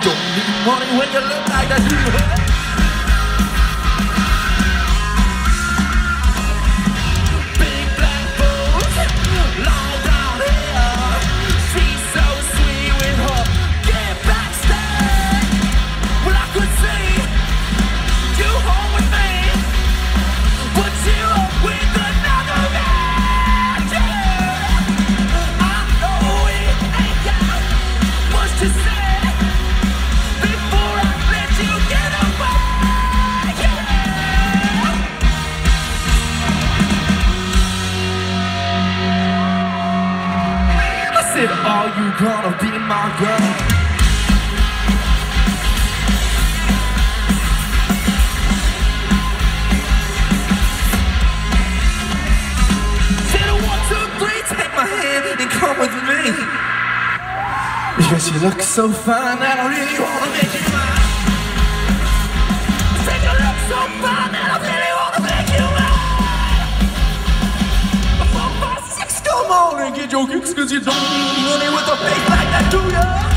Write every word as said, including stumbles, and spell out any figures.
don't need money when you look like that, do you? Big black boots, long brown hair. She's so sweet with her get backstage. Well, I could see you home with me, but you up with another man. Yeah. I know it ain't got much to say. Are you gonna be my girl? Said one, two, three, take my hand and come with me. Because you look so fine that I really wanna make you mine. Said you look so fine that I really wanna make you mine. Four, five, six, come on and get your kicks, cause you don't need money with a face like that, do ya?